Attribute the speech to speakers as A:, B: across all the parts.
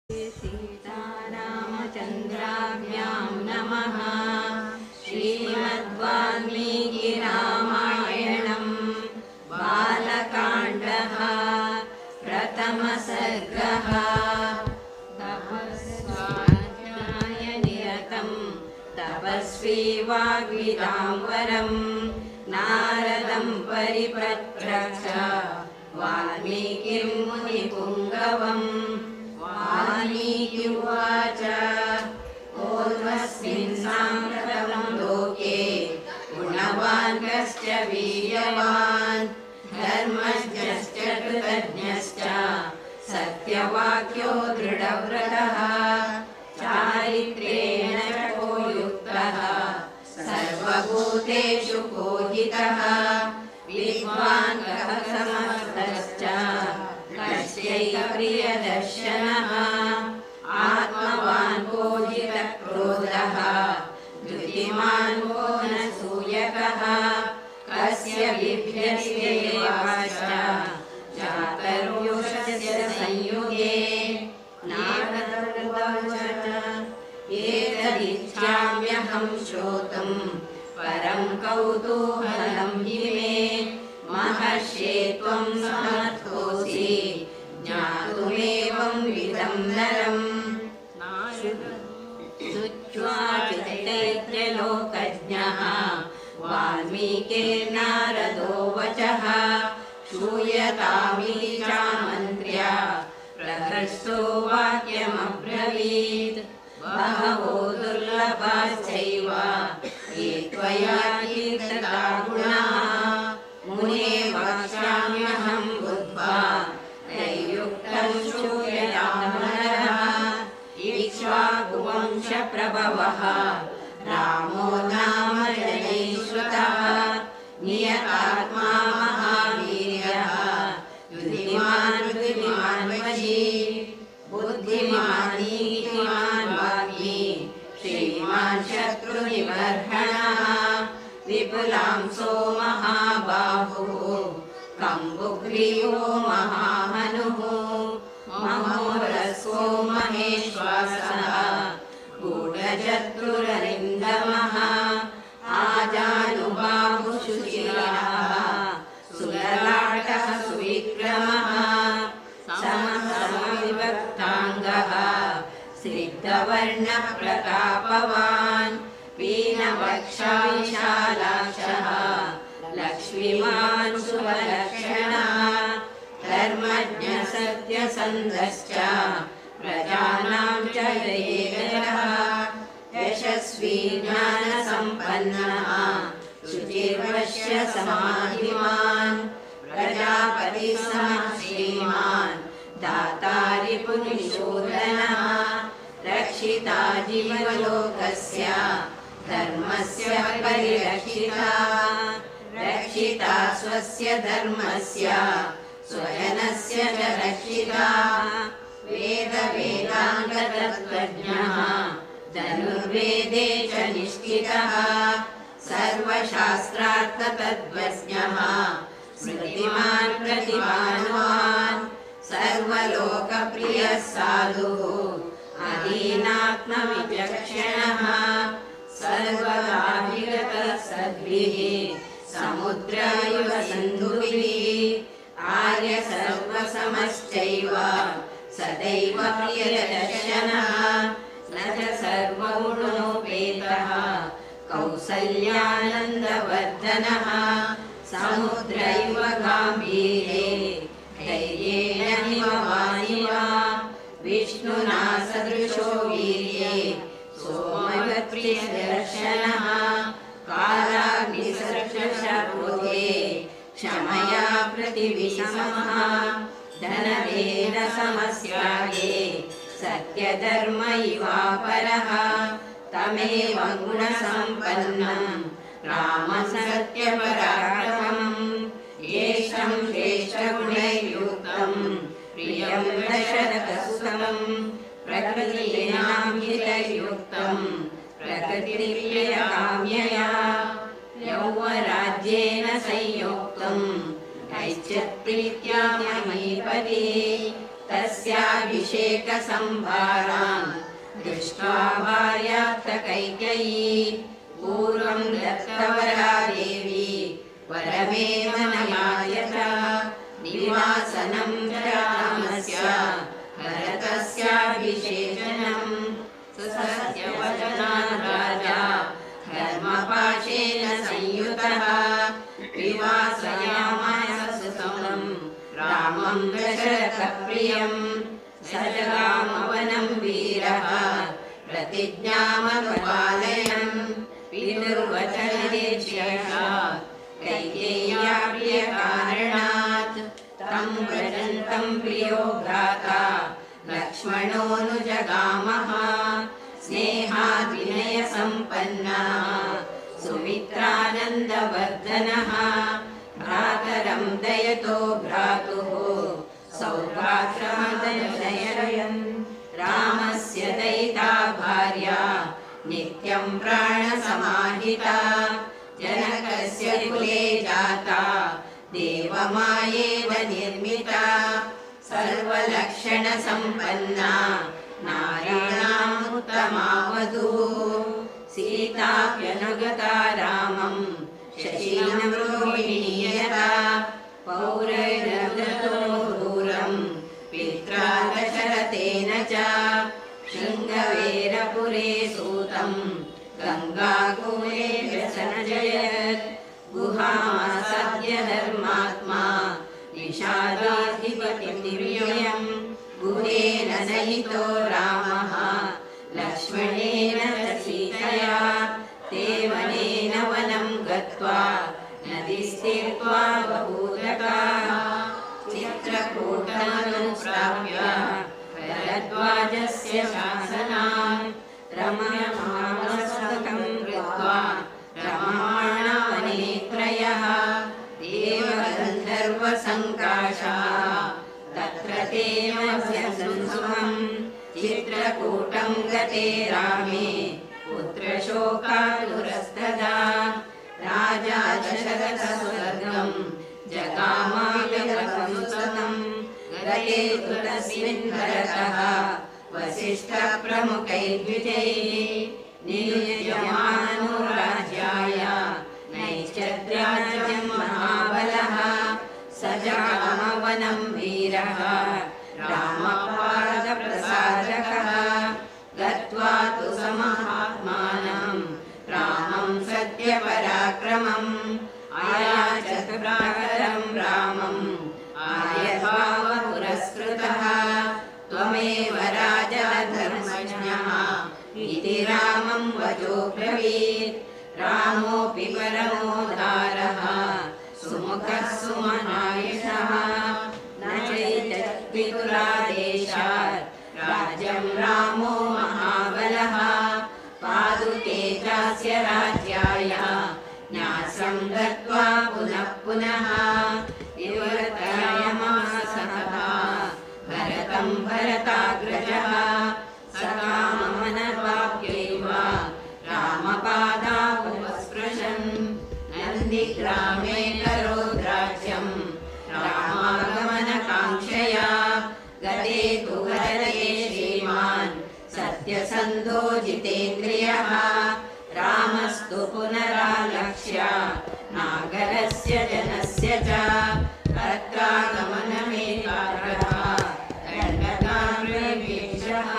A: सीतारामचन्द्राभ्यां नमः। श्रीमद्वाल्मीकिरामायणं बालकाण्डः प्रथमसर्गः। तपस्वाध्यायनिरतं तपस्वी वाग्विदाम्बरं नारदं परिप्रच्छ वाल्मीकिं मुनिपुङ्गवम्। वाल्मीकि उवाच ओर्वस्मिन् साम्प्रतं लोके गुणवान् कश्च वीर्यवान् धर्मज्ञश्च कृतज्ञश्च सत्यवाक्यो दृढव्रतः चारित्र्येण को युक्तः सर्वभूतेषु पूजितः विद्वान् कः समर्थश्च कस्यैव प्रियदर्शनः आत्मवान् पूजितक्रोधः धृतिमान् को न सूयकः कस्य बिभ्यस्यैवाश्च जातर्युषस्य संयुगे। नारदोवाच एतदिच्छाम्यहं श्रोतुं परं कौतूहलं हि मे महर्षे त्वं समर्थोऽसि ज्ञातुमेवं विदं नरम्। शुच्वाचितैत्यलोकज्ञः वाल्मीकिर्नारदो वचः श्रूयतामिति चामन्त्र्य प्रहृष्टो वाक्यमब्रवीत् बहवो दुर्लभाश्चैव ये त्वया कीर्तिता गुणाः मुने वक्ष्याम्यहं बुद्ध्वा त्रैयुक्तं श्रूयतामनरः। इक्ष्वाकुवंशप्रभवः रामो नाम जनैश्रुतः नियतात्मा महावीर्यः युधिमान् वशी बुद्धिमान् नीतिमान् वाग्मी श्रीमान् शत्रुनिबर्हणः विपुलांसो महाबाहुः कम्बुग्रीवो महाहनुः महोरसो महेश्वासः गूढशत्रुररिन्दमः आजानुबाहुः सुशीलः सुललाटः सुविक्रमः समविभक्ताङ्गः स्निग्धवर्णः प्रतापवान् पीनवक्षा विशालाक्षः लक्ष्मीमान् शुभलक्षणः धर्मज्ञ सत्यसन्धश्च प्रजानां च जयेतरः यशस्वी ज्ञानसम्पन्नः शुचिर्वश्य समाधिमान् प्रजापतिः समः श्रीमान् दातारि पुनिशोधनः रक्षिता जीवलोकस्य धर्मस्य परिरक्षिता रक्षिता स्वस्य धर्मस्य स्वजनस्य च रक्षिता वेदाङ्गतत्त्वज्ञः धनुर्वेदे च निष्ठितः सर्वशास्त्रार्थतत्त्वज्ञः स्मृतिमान् प्रतिभावान् सर्वलोकप्रियः साधुः अधीनात्मविचक्षणः सर्वदाभिगतः सद्भिः समुद्र इव सिन्धुभिः आर्य सर्वसमश्चैव सदैव प्रियदर्शनः न च सर्वगुणोपेतः कौसल्यानन्दवर्धनः समुद्र इव गाम्भीर्ये धैर्येण हिमवानिव विष्णुना सदृशो वीर्ये सोमवत्प्रियदर्शनः कालाग्निसदृशक्रोधे क्षमया पृथिवीसमः धनदेन समस्यागे सत्यधर्म इवापरः तमेव गुणसम्पन्नं रामसत्यपराक्रमम् येषं श्रेष्ठगुणैर्युक्तं प्रियं दशरथसुतं प्रकृतीनां हितैर्युक्तं प्रकृतिप्रियकाम्यया यौवराज्येन संयुक्तं ऐच्छत्प्रीत्या महीपति तस्याभिषेकसंभारान् दृष्ट्वा भार्यार्थ कैकेयी पूर्वं दत्तवरा देवी वरमेव न याचत निवासनं रामस्य भरतस्याभिषेचनम् सत्यवचनान् राजा धर्मपाशेन संयुतः विवासयामास सुतं रामं दशरथप्रियं स जगामवनं वीरः प्रतिज्ञामनुपालयन् पितुर्वचननिर्देशात् कैकेय्या प्रियकारणात् तं व्रजन्तं प्रियो भ्राता लक्ष्मणोऽनुजगामः स्नेहाद् विनयसम्पन्नः सुमित्रानन्दवर्धनः भ्रातरं दयतो भ्रातुः सौभ्रात्रमदर्शयन् रामस्य दयिता भार्या नित्यं प्राणसमाहिता जनकस्य कुले जाता देवमायेव निर्मिता सर्वलक्षणसम्पन्ना नारीणामुत्तमा वधूः सीताप्यनुगता रामं शशीनं रोहिणीयता पौरैर्नगतो दूरं पित्रा दशरथेन च शृङ्गवेरपुरे सूतं गङ्गाकूले व्यसनजयत् गुहामासाद्य धर्मात्मा निषादाधिपतिर्व्ययम् गुहेन सहितो रामः लक्ष्मणेन च सीतया देवनेन वनं गत्वा नदीस्तीर्त्वा बहूदकाः चित्रकूटमनुप्राप्य भरद्वाजस्य शासनान् रममाणसततं कृत्वा रममाणवने त्रयः देवगन्धर्वसङ्काशाः तत्र तेमस्यसंसुमं चित्रकूटं गते रामे पुत्रशोकातुरस्तदा राजा दशरथस्वर्गं जगामायवसंसतं गते तु तस्मिन् भरतः वसिष्ठप्रमुखैर्द्विजैः नियुज्यमानो राज्याय नैश्चर्याज्यं महाबलः स जगामवनं वीरः रामपादप्रसादकः गत्वा तु स महात्मानं रामं सत्यपराक्रमम् आयाचत प्राकरं रामम् आयभावपुरस्कृतः त्वमेव राजा धर्मज्ञः इति रामं वचोब्रवीत् रामोऽपि परमोदारः सुमुखः सुमनायुषः न चैतत्पितुरादेशात् राज्यं रामो महाबलः पादुके चास्य राज्याय न्यासं दत्त्वा पुनः पुनः विवर्तयामासः भरतं भरताग्रजः सकाममनवाप्यैव रामपादावस्पृशन् नन्दिग्रामे करोद्राज्यं रामागमनकाङ्क्षया गते तु वरदे श्रीमान् सत्यसन्धो जितेन्द्रियः रामस्तु पुनरालक्ष्य नागरस्य जनस्य च तत्रागमनमेकाग्रः दण्डकार्यवीक्षः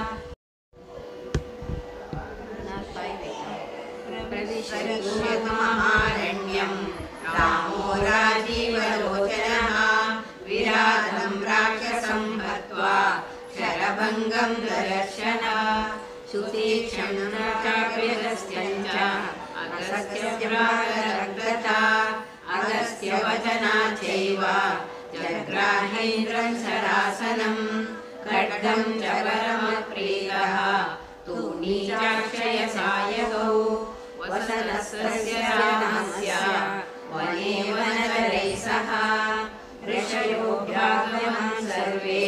A: प्रविशन्महारण्यं रामो राजीवलोचनः विराधं राक्षसं हत्वा शरभङ्गं ददर्शन सुतीक्ष्णं चाप्यगस्त्यं च अगस्त्यप्रागरग्रता अगस्त्यवचनाच्चैव जग्राहेन्द्रं शरासनं खड्गं च परमप्रीतः तूणीचाक्षयसायकौ वसनस्य रामस्य वने वनचरैः सह ऋषयोऽभ्यागमन् सर्वे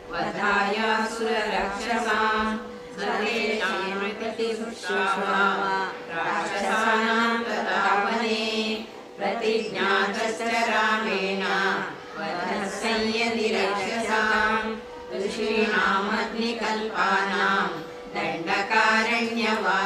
A: वधायासुररक्षसान् सर्वेषां प्रतिशुश्रावा राक्षसानां तथा वने प्रतिज्ञातश्च रामेण वधः संयति राक्षसान्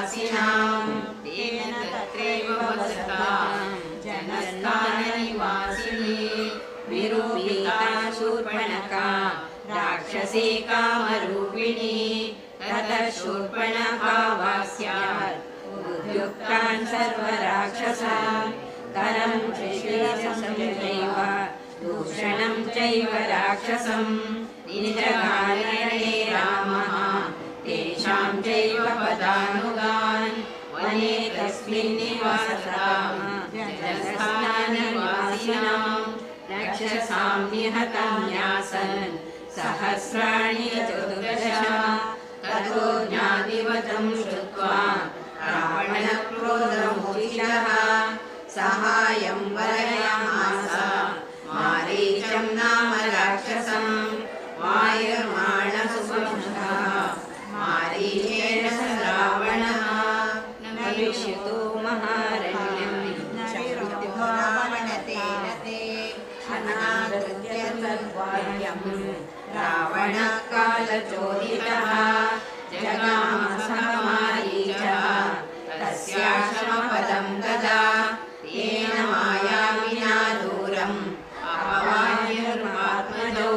A: निवासिनां तेन तत्रैव वसतां जनस्थाननिवासिनी विरूपिता शूर्पणखा राक्षसी कामरूपिणी ततः शूर्पणखा वास्यात् उद्युक्तान् सर्वराक्षसान् करं त्रिशूलसंचैव दूषणं चैव राक्षसं निजगानयने रामः तेषां चैव पदानुगान् वने तस्मिन् निवासतां जनस्थाननिवासिनां राक्षसां निहतान्यासन् सहस्राणि चतुर्दश ततो ज्ञातिवतं श्रुत्वा रावणक्रोधमूर्छितः साहाय्यं वरयामास मारीचं नाम राक्षसं वायुर्माणसुपमुखः मारीचेन स रावणः न विष्यतो महारण्यं न विरुद्धो रावणतेन ते अनागत्य तद्वाक्यं रावणः कालचोदितः जगाम सह मारीचः तस्याश्रमपदं तदा तेन मायाविना दूरम् अपवार्यमात्मजौ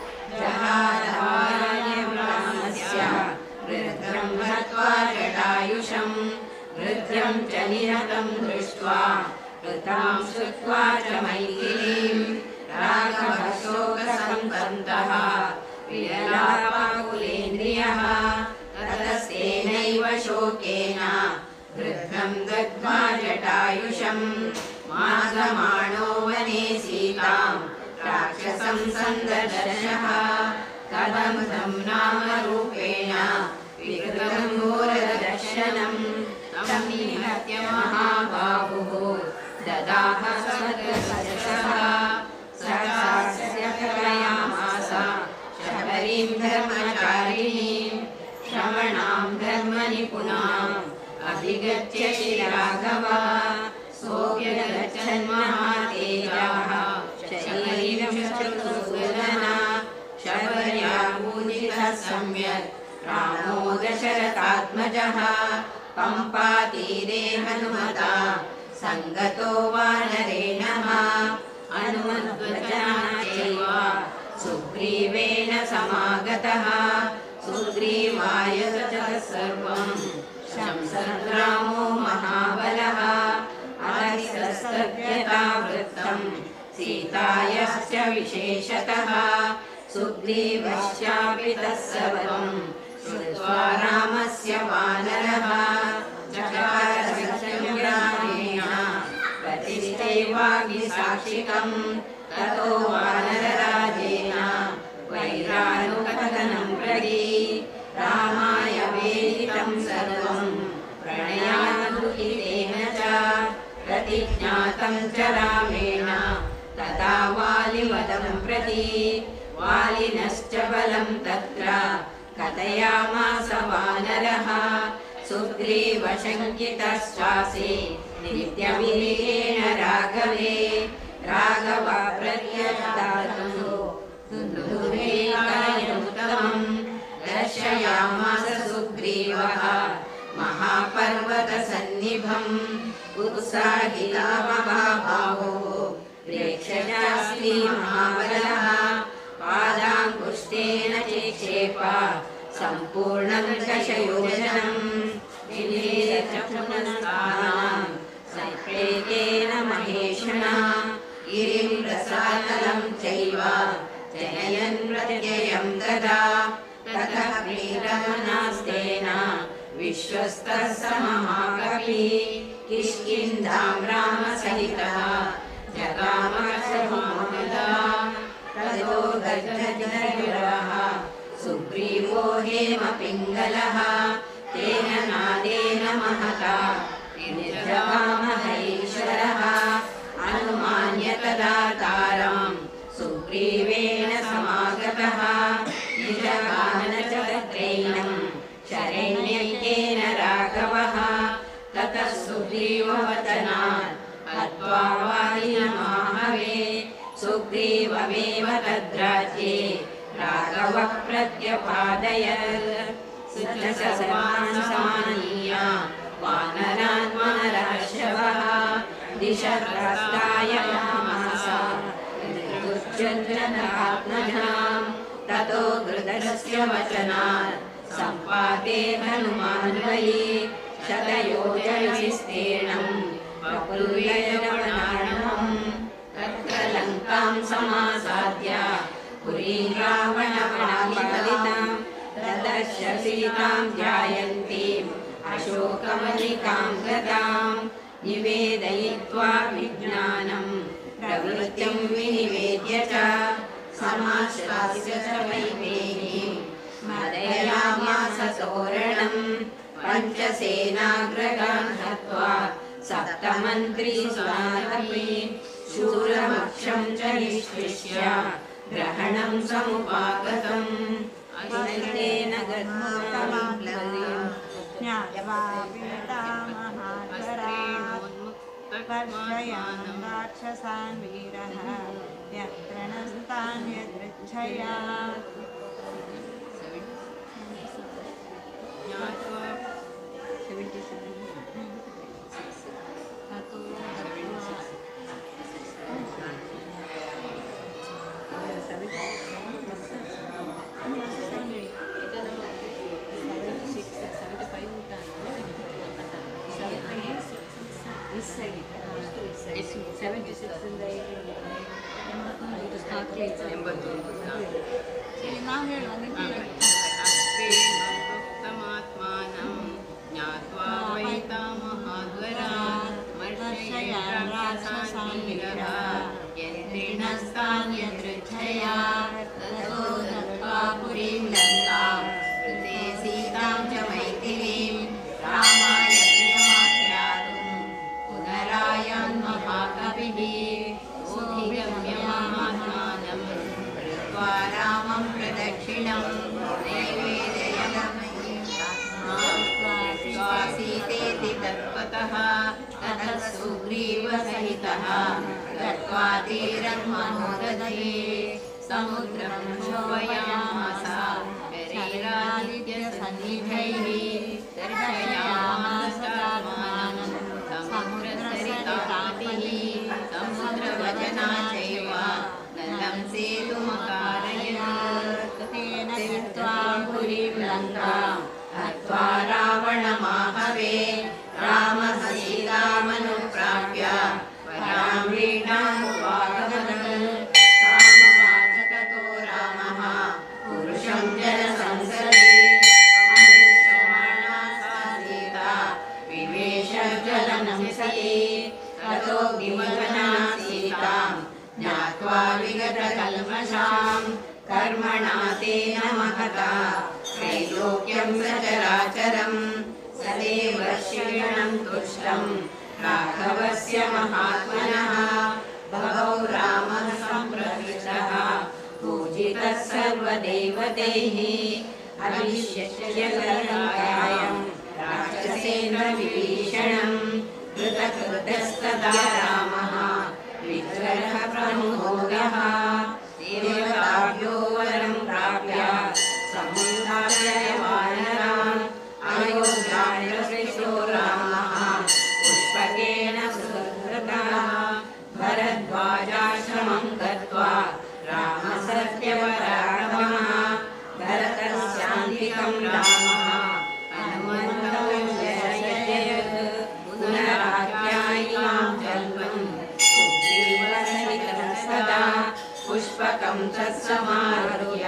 A: जहारायमस्य वृद्धं हत्वा जटायुषं वृद्ध्यं च निहतं दृष्ट्वा कृतां श्रुत्वा च मैथिलीं राघवः शोकसन्तप्तः विललापाकुलेन्द्रियः ततस्तेनैव शोकेन वृद्धं दग्ध्वा जटायुषं मार्गमाणो वने सीतां राक्षसं सन्ददर्शः कदम्बं नाम रूपेण विकृतं घोरदर्शनं तं निहत्य महाबाहुः ददाह स्वर्गसदृशः सहस्रस्य कलयामास शबरीं धर्मचारिणीं श्रवणां धर्मनिपुणाम् अधिगत्य राघवः सोऽप्यगच्छन् महातेजाः शरीरं शत्रुसूदना शबर्या पूजितः सम्यक् रामो दशरथात्मजः पम्पातीरे हनुमता सङ्गतो वानरेणः हनुमद्वचनाच्चैव सुग्रीवेण समागतः सुग्रीवाय च सर्वं संग्रामो महाबलः अरिस्तस्तव्यतावृत्तं सीतायाश्च विशेषतः सुग्रीवश्चापि तत्सर्वं श्रुत्वा रामस्य वानरः जगारसंग्रामेण प्रतिष्ठैवाग्निसाक्षिकं ततो वानरराजेन वैरानुकथनं प्रति रामाय वेदितं सर्वं प्रणयानुहितेन च प्रतिज्ञातं च रामेण तथा वालिवदं प्रति वालिनश्च बलं तत्र कथयामास वानरः सुग्रीवशङ्कितश्चासि नित्यवीरेण राघवे राघव प्रत्यदातु दुर्वेकायमुत्तमं दर्शयामास सुग्रीवः महापर्वतसन्निभम् उत्साहिता महाबाहो प्रेक्षयास्ति महाबलः पादाङ्गुष्ठेन चिक्षेप सम्पूर्णं दशयोजनं निवेदचक्षुणस्थानां संप्रेतेन महेशना गिरिं रसातलं चैव जनयन् प्रत्ययं तदा ततः प्रीतमनास्तेन विश्वस्तः स महाकविः किष्किन्धां रामसहितः जगामसमुदा ततो गजगजगरः सुग्रीवो हेमपिङ्गलः तेन नादेन महता निर्जगामहरीश्वरः अनुमान्य तदा तारं सुग्रीवेण समागतः निजगान च तत्रैनं शरण्यैकेन राघवः ततः सुग्रीववचनात् हत्वा वालिनमाहवे सुग्रीवमेव तद्राज्ये राघवः प्रत्यपादयत् सर्वान् समानीय दिशप्रस्थाययामास ऋतुर्जन्यतात्मजां ततो गृधस्य वचनात् सम्पाते हनुमान् वै शतयोजनविस्तीर्णं प्रफुल्लयवनार्णवम् तत्र लङ्कां समासाद्य पुरीं रावणपालितां तदर्श सीतां ध्यायन्तीम् अशोकवनिकां गतां निवेदयित्वा विज्ञानं प्रवृत्तिं विनिवेद्य च समाश्वास्य च वैदेहीं स्मरयामास तोरणं पञ्चसेनाग्रगान् हत्वा सप्तमन्त्रीसुरानपि शूरमक्षं च निष्कृष्य ग्रहणं समुपागतम् अजितेन गतमाप्लवीं
B: ज्ञात्वा पीडामहाधरान् राक्षसान् वीरः यत्र नस्तान् यदृच्छया
A: This side, it's 76 in the calculate
B: ನಾವು ಹೇಳುವ
C: ज्ञात्वा वैतामहाद्वरान् मर्षयान् राक्षसान् वीरः यन्त्रिणस्तान् यदृच्छया ततो गत्वा पुरीं लङ्कां कृते सीतां च मैथिलीं रामाय प्रियमाख्यातुं पुनरायान् महाकविः सोऽभिगम्य महात्मानं कृत्वा रामं प्रदक्षिणं सीतेति तत्त्वतः ततः सुग्रीवसहितः गत्वा तीरं मनोदधे समुद्रं शोभयामास शरीरादित्यसन्निधैः दर्शयामास रामानं समुद्रसरितापतिः समुद्रवजना चैव नलं सेतुमकारयत् तेन कृत्वा पुरीं लङ्काम् हत्वा रावणमाहवे रामः सीतामनुप्राप्य परां वीणामुपागमत् तामुवाच ततो रामः पुरुषं जलसंसदि अनुश्रमाणा सा सीता विवेश जलसंसदि ततो विमगना सीतां ज्ञात्वा विगतकल्मषां कर्मणा तेन महता त्रैलोक्यं सचराचरं सदेव शिरणं तुष्टं राघवस्य महात्मनः भवौ रामः सम्प्रविष्टः पूजितः सर्वदेवतैः अभिषिच्य लङ्कायां राक्षसेन्द्रविभीषणं कृतकृतस्तदा रामः विग्रहः प्रमुखोऽगः देवताभ्यो वरं प्राप्य समुद्रालयवानरान् अयोध्यायां रामः पुष्पकेन सुहृतः भरद्वाजाश्रमं गत्वा रामसत्यपराक्रमः भरतस्यान्तिकं रामः हनुमन्तं व्यजयत् पुनराख्यायिकां जन्मं सुग्रीवसहितः सदा पुष्पकं तत्समारोह्य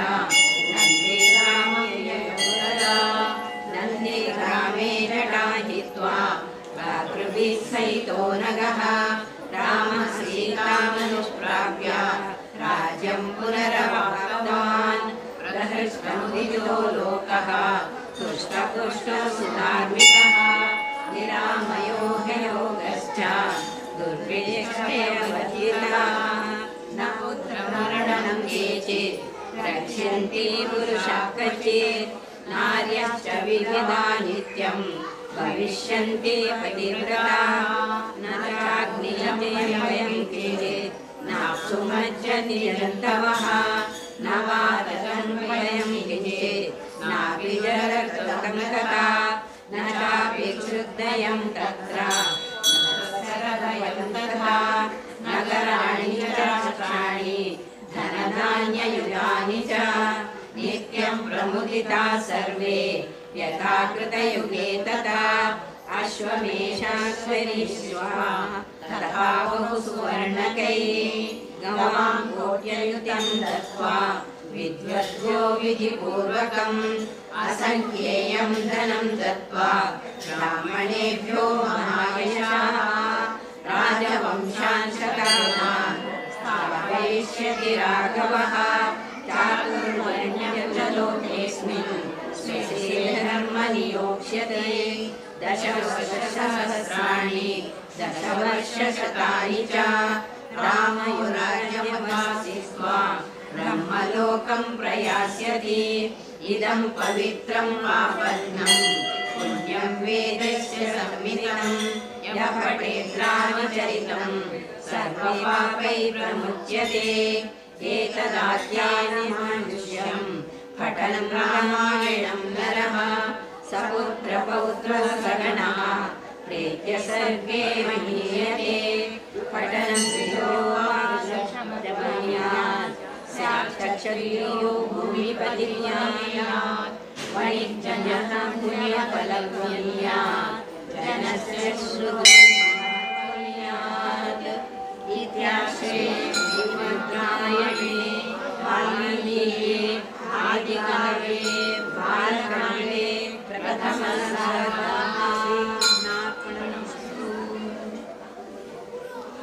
C: नन्दे ग्रामे जटाहित्वा भ्रातृभिः सहितो नगः रामः सीतामनुप्राप्य राज्यं पुनरवाप्तवान् प्रहृष्टमुदितो लोकः तुष्टपुष्टः सुधार्मिकः निरामयो ह्ययोगश्च दुर्विजयवतितः न पुत्रमरणं केचित् रक्ष्यन्ति पुरुषः क्वचित् नार्यश्च विविधा नित्यं भविष्यन्ति पतिव्रताः न चाग्निजमयं केचित् नाप्सुमज्जन्ति जन्तवः न वा तदन्वयं किञ्चित् नापि जरक्तं तथा न चापि क्षुद्धयं तत्र न सरभयं तथा धान्ययुगानि च नित्यं प्रमुदिता सर्वे यथा कृतयुगे तथा अश्वमेषाश्वरीश्वा तथा बहुसुवर्णकैः गवां कोट्ययुतं दत्त्वा विद्वद्गो विधिपूर्वकम् असङ्ख्येयं धनं दत्त्वा ब्राह्मणेभ्यो महायशाः राजवंशान् शतकान् स्थापयिष्यति राघवः चातुर्वर्ण्यं च लोकेऽस्मिन् स्वे धर्मनि योक्ष्यते दशसहस्राणि दशवर्षशतानि च रामयुराज्यमवासित्वा ब्रह्मलोकं प्रयास्यति इदं पवित्रं पावनं पुण्यं वेदस्य संवितं यः पठेत् रामचरितं सर्वपापैः प्रमुच्यते एतदाख्यानमनुष्यं पठनं रामायणं नरः सपुत्रपौत्रः सगणः प्रेत्य सर्गे महीयते पठनं साक्षक्षत्रियो भूमिपतिर्यायात् वणिज्यजः पुण्यफलभूयात् जनस्य श्रुतिर्यात् इत्याश्रये